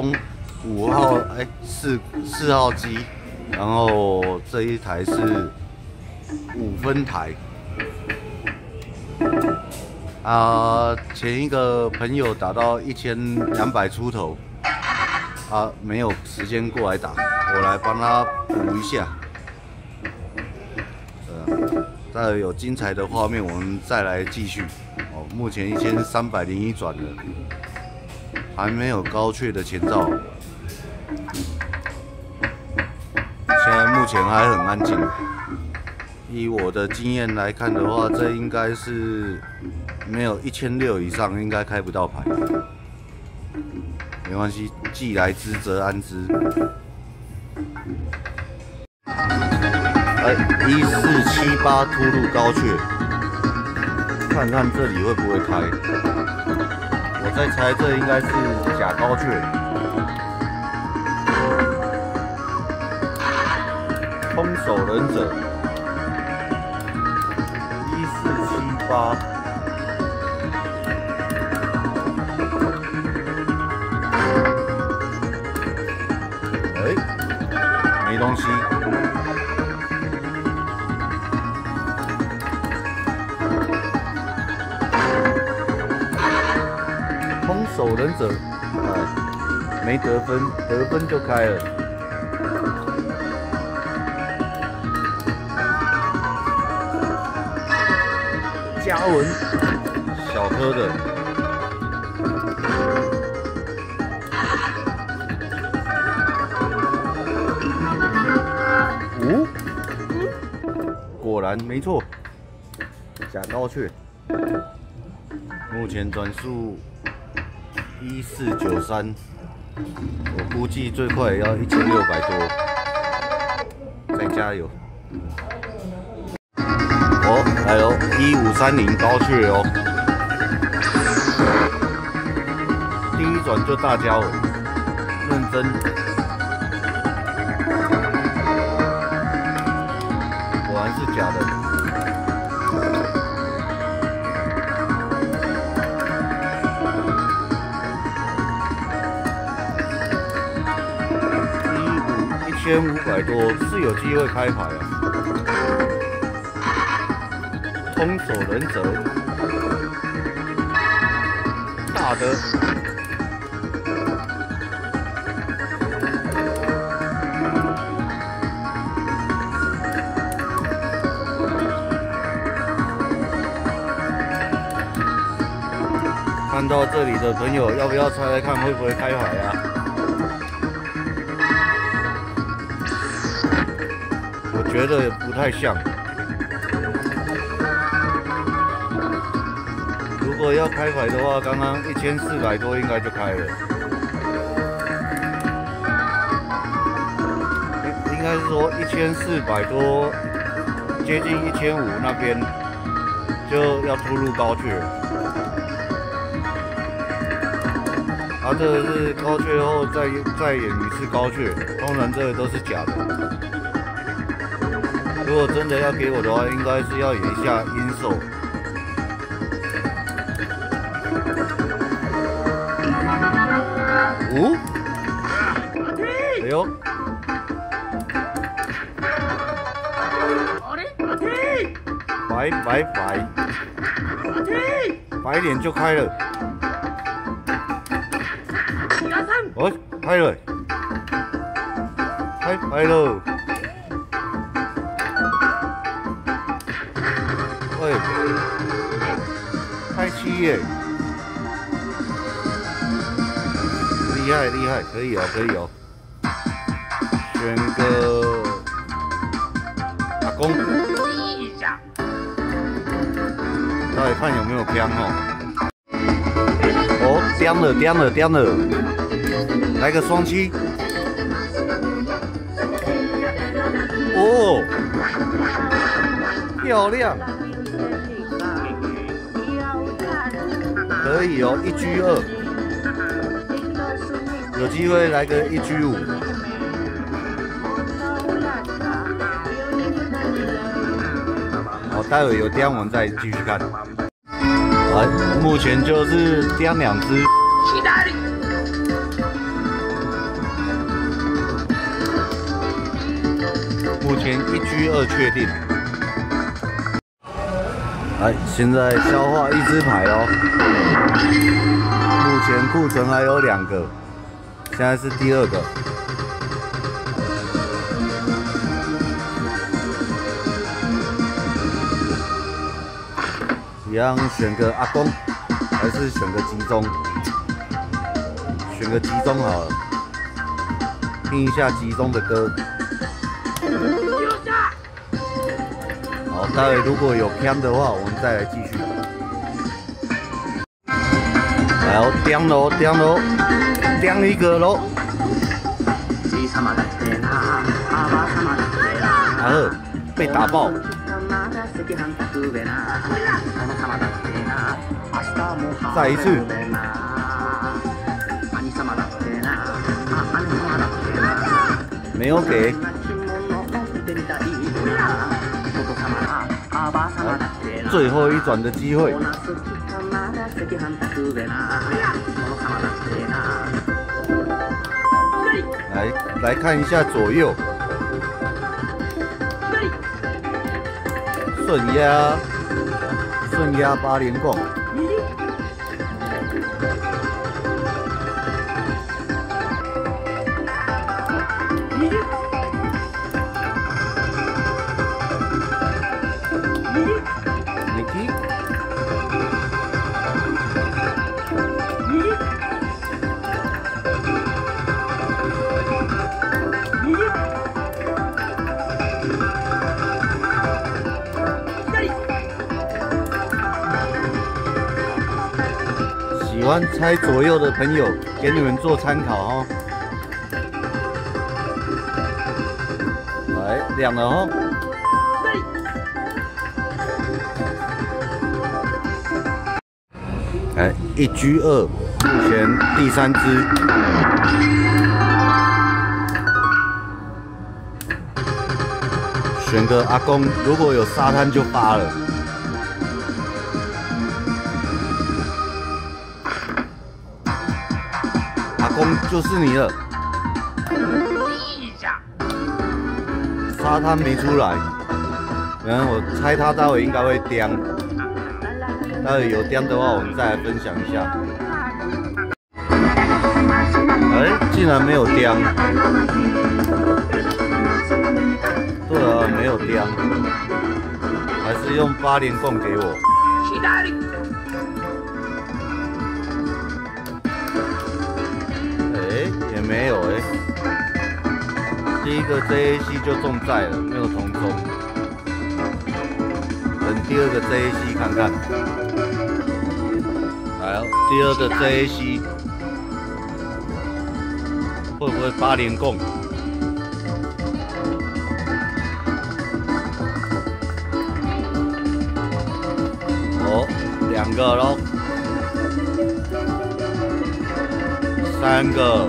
中5号4号机，然后这一台是5分台。前一个朋友打到1200出头，没有时间过来打，我来帮他补一下。待会有精彩的画面，我们再来继续。目前1301转了，还没有高雀的前兆。现在目前还很安静。以我的经验来看的话，这应该是没有1600以上，应该开不到牌。没关系，既来之则安之。1478突入高雀，看看这里会不会开。我在猜这应该是假高雀。空手忍者1478。没东西。空手忍者，没得分，得分就开了。嘉文，小颗的。果然没错，假高雀。目前转速1493，我估计最快也要1600多，再加油。来喽，1530高雀哦，第一转就大加稳，认真。果然是假的。1500多是有机会开牌啊。空手忍者，大的。看到这里的朋友，要不要猜猜看会不会开牌啊？我觉得不太像。如果要开牌的话，刚刚1400多应该就开了。应该是说1400多，接近1500那边就要突入高雀了。这个是高雀后再演一次高雀，通常这个都是假的。如果真的要给我的话，应该是要演一下阴兽。哎呦！白，白脸就开了。开了，开牌喽！喂，开7耶！厉害，可以哦。选个阿公，到底看有没有偏哦。掂了，来个双七。哦，漂亮，可以哦，1G2，有机会来个1G5。好，待会有掂我们再继续看。目前就是掂2只。 前1G2确定。来，现在消化1只牌哦。目前库存还有2个，现在是第2个。一样选个阿公，还是选个集中？选个集中好了，听一下集中的歌。好，待会如果有 cam 的话，我们再来继续。来哦，点喽，点喽，点一个喽。啊，被打爆。再一次。没有给。最后一转的机会。来看一下左右。顺压8连贡。喜欢猜左右的朋友，给你们做参考哦。来，亮了哦。来，1G2，目前第3只。选个阿公，如果有沙滩就发了。阿公就是你了。沙滩没出来，然后我猜他待会应该会叼。待会有叼的话，我们再来分享一下。竟然没有叼。对啊，没有叼，还是用8连贡给我。也没有第一个 JAC 就中在了，没有同中。等第2个 JAC 看看。来哦，第2个 JAC 会不会8连贡？哦，2个咯，3个。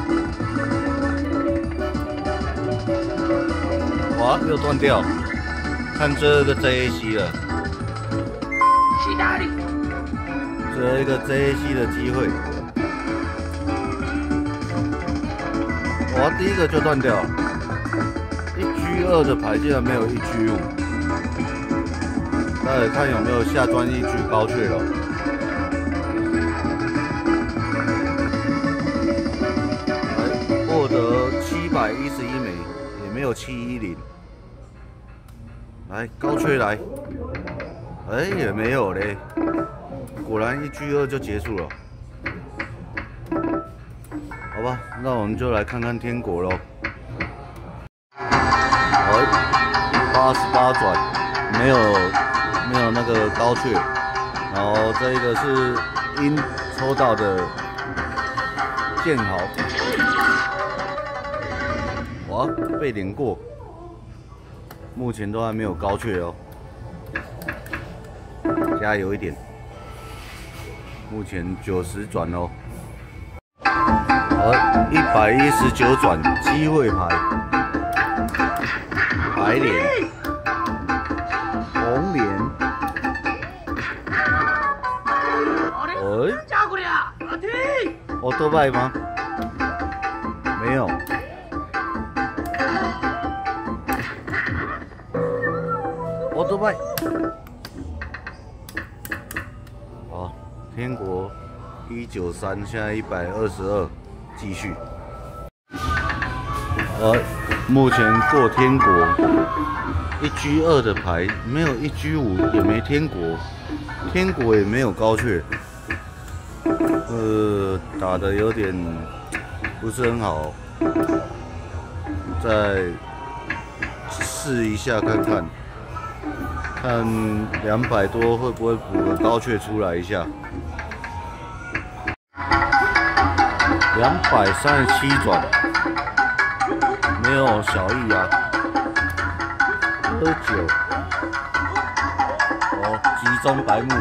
哇，又断掉，看最后一个 JAC 了，最后一个 JAC 的机会。哇，第1个就断掉了，1G2的牌竟然没有1G5，待会看有没有下专1G高雀了。获得711枚，也没有710。来，高雀来，也没有嘞，果然1G2就结束了。好吧，那我们就来看看天国咯。88转，没有那个高雀，然后这一个是因抽到的剑豪，哇，被连过。目前都还没有高雀哦，加油一点。目前90转哦，119转机会牌，白脸、红脸，多拜吗？没有。 多拜。好，天国193，现在122，继续。目前过天国1G2的牌，没有1G5，也没天国，天国也没有高雀。打得有点不是很好，再试一下看看，看200多会不会补个高雀出来一下。237转，没有小易啊，喝酒，集中白目。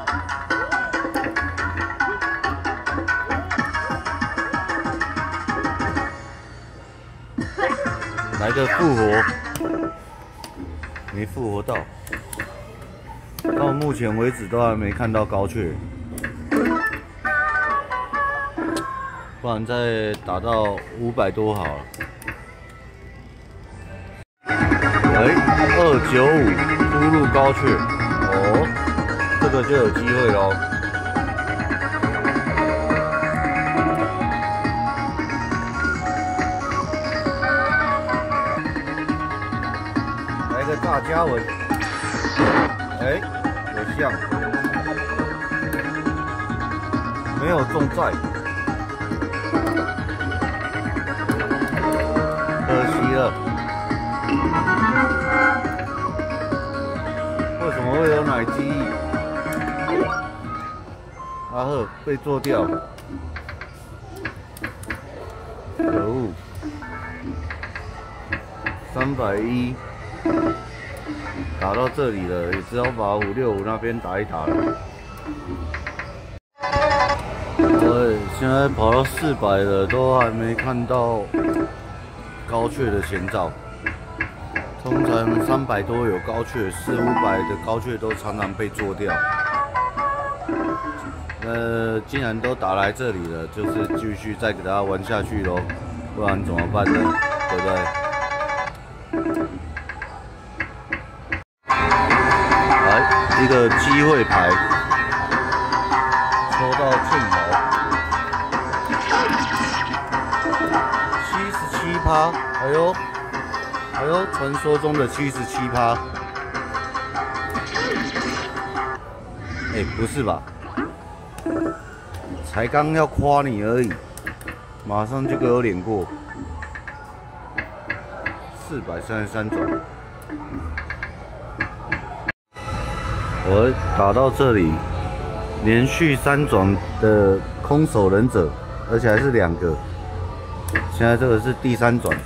来个复活，没复活到，到目前为止都还没看到高雀，不然再打到500多好了。295突入高雀，这个就有机会咯。来个大家文，有像，没有中在，可惜了。为什么会有奶鸡？阿赫被做掉，可恶！310。打到这里了，也只好把565那边打一打了。现在跑到400了，都还没看到高雀的前兆。通常300多有高雀，400、500的高雀都常常被做掉。既然都打来这里了，就是继续再给他玩下去咯，不然怎么办呢？对不对？一个机会牌，抽到剑豪，77%，哎呦，传说中的77%，不是吧？才刚要夸你而已，马上就给我脸过，433转。我打到这里，连续3转的空手忍者，而且还是2个。现在这个是第3转，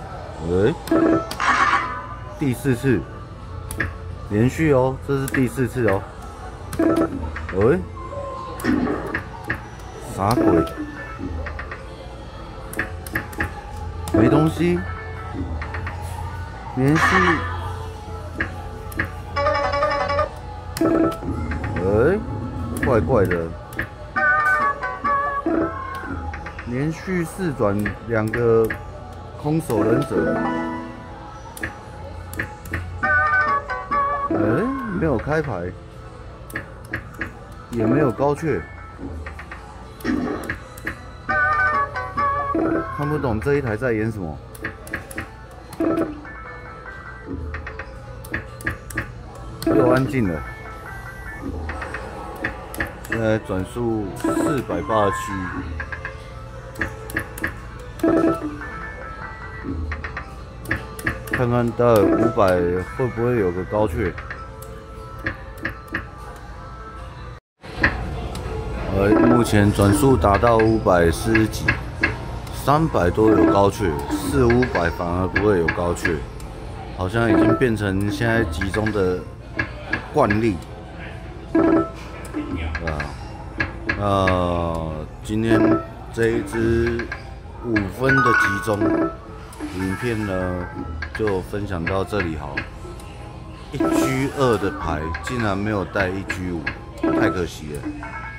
第4次，连续哦，这是第4次哦。啥鬼？没东西，连续。怪怪的，连续4转2个空手忍者，没有开牌，也没有高雀，看不懂这一台在演什么。又安静了。现在转速487，看看到500会不会有个高雀？目前转速达到540几，300多有高雀，400、500反而不会有高雀，好像已经变成现在集中的惯例。今天这一支5分的集中影片呢，就分享到这里好了。1G2的牌竟然没有带1G5，太可惜了。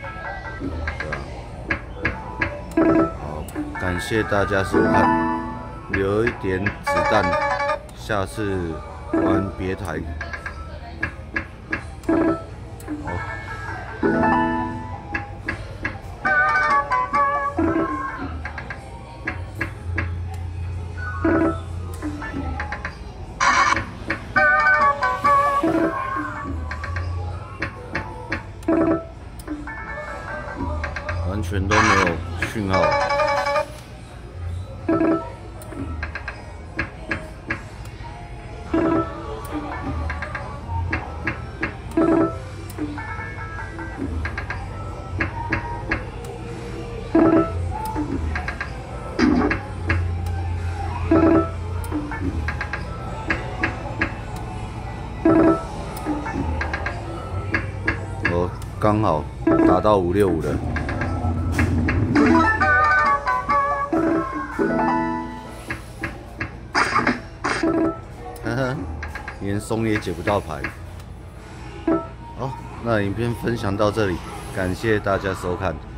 好，感谢大家收看，留一点子弹，下次玩别台全都没有讯号。我刚好打到565了。呵呵，连松也解不到牌。好，那影片分享到这里，感谢大家收看。